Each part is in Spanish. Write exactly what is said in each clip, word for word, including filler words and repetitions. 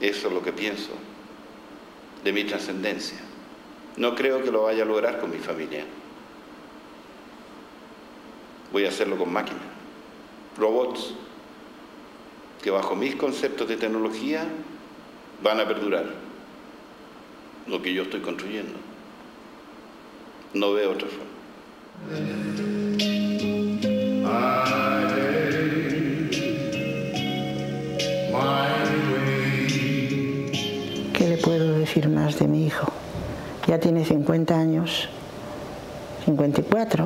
Eso es lo que pienso de mi trascendencia. No creo que lo vaya a lograr con mi familia. Voy a hacerlo con máquinas, robots, que bajo mis conceptos de tecnología van a perdurar lo que yo estoy construyendo. No veo otra forma. ¿Qué le puedo decir más de mi hijo? Ya tiene cincuenta años, cincuenta y cuatro,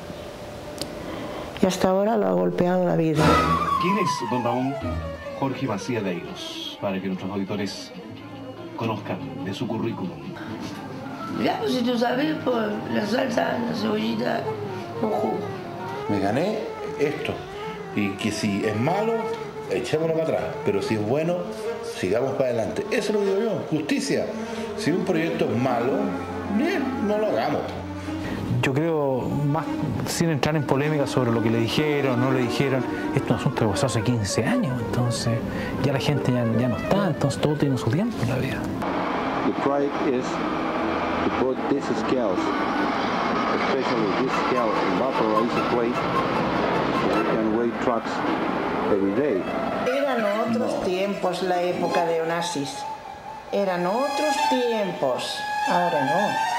y hasta ahora lo ha golpeado la vida. ¿Quién es don Ramón Jorge Macías de Airos? Para que nuestros auditores conozcan de su currículum. Ya, pues si tú sabes, por la salsa, la cebollita, con jugo. Me gané esto, y que si es malo, echémoslo para atrás, pero si es bueno, sigamos para adelante. Eso lo digo yo, justicia. Si un proyecto es malo, bien, no lo hagamos. Yo creo, más sin entrar en polémica sobre lo que le dijeron, no le dijeron, esto es un asunto que pasó hace quince años, entonces ya la gente ya, ya no está, entonces todo tiene su tiempo en la vida. The project is to put these scales, especially this scale in vaporizer plate, so we can weigh trucks every day. Eran otros tiempos la época de Onassis. Eran otros tiempos, ahora no.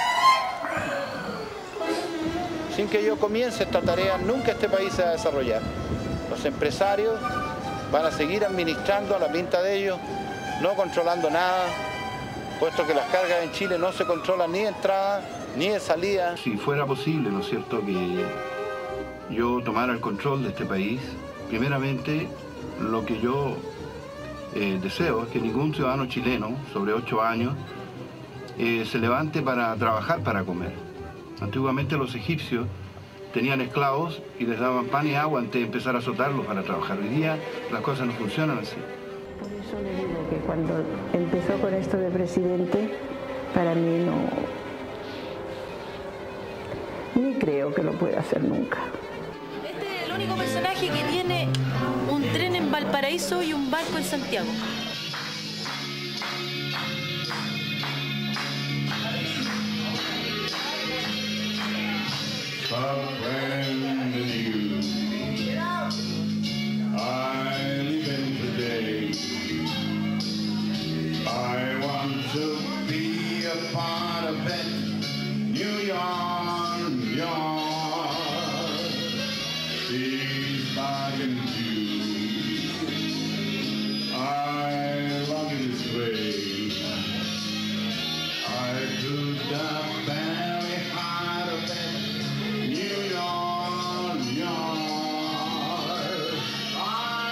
Sin que yo comience esta tarea, nunca este país se va a desarrollar. Los empresarios van a seguir administrando a la pinta de ellos, no controlando nada, puesto que las cargas en Chile no se controlan ni de entrada ni de salida. Si fuera posible, ¿no es cierto?, que yo tomara el control de este país, primeramente lo que yo eh, deseo es que ningún ciudadano chileno sobre ocho años eh, se levante para trabajar para comer. Antiguamente los egipcios tenían esclavos y les daban pan y agua antes de empezar a azotarlos para trabajar. Hoy día las cosas no funcionan así. Por eso le digo que cuando empezó con esto de presidente, para mí no... ni creo que lo pueda hacer nunca. Este es el único personaje que tiene un tren en Valparaíso y un barco en Santiago.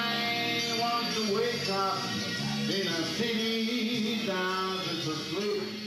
In a city down to sleep.